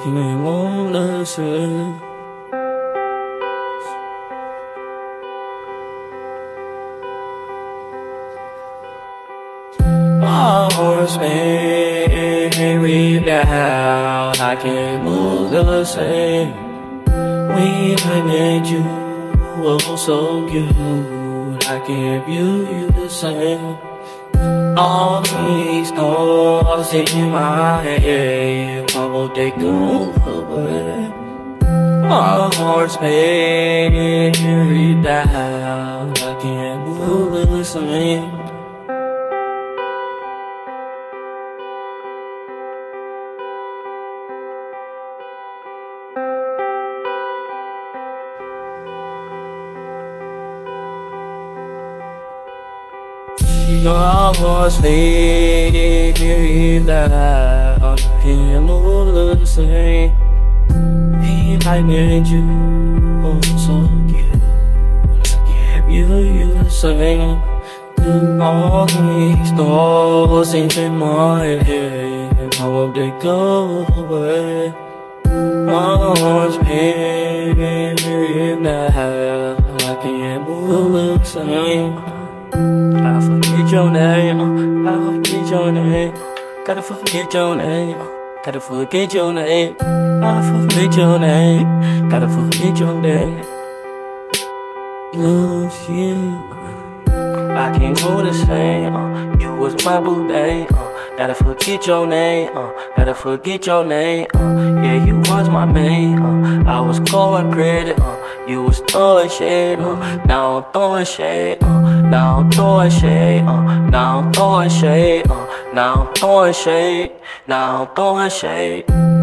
can't move the same. My heart's buried down, I can't move the same. When I met you, oh so good, I can't view you the same. All these thoughts in my head, I hope they go away. My heart's buried down, I can't move the same. Your voice faded out, I can't move the same. If I need you, oh so cute, I can't view you the same. All these thoughts in my head, I hope they go away. My heart's faded out, I can't move the same. I forget your name, I forget your name. Gotta forget your name, gotta forget your name. I forget your name, gotta forget your name. Love you, I can't go the same. You was my boo day. Gotta forget your name, gotta forget your name. Yeah, you was my main. I was going credit. You was throwing shade, now I'm throwing shade, now I'm throwing shade, now I'm throwing shade, now I'm throwing shade, now I'm throwing shade.